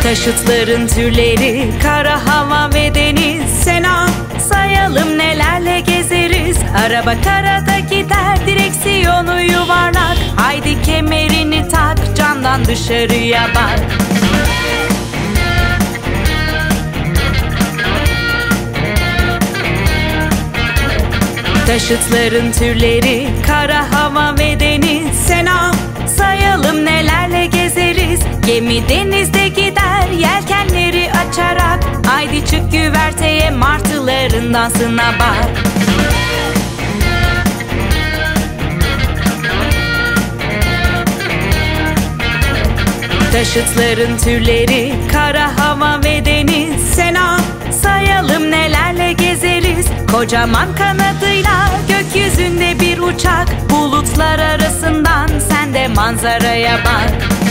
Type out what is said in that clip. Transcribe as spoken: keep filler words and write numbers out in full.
Taşıtların türleri, kara, hava ve deniz. Sena, sayalım nelerle gezeriz. Araba karada gider, direksiyonu yuvarlak. Haydi kemerini tak, camdan dışarıya bak. Taşıtların türleri, kara, hava ve deniz. Sena, sayalım nelerle gezeriz. Gemi denizde gider, yelkenleri açarak. Haydi çık güverteye, martıların dansına bak. Taşıtların türleri, kara, hava ve deniz. Sena, sayalım nelerle gezeriz. Kocaman kanadıyla gökyüzünde bir uçak. Bulutlar arasından sen de manzaraya bak.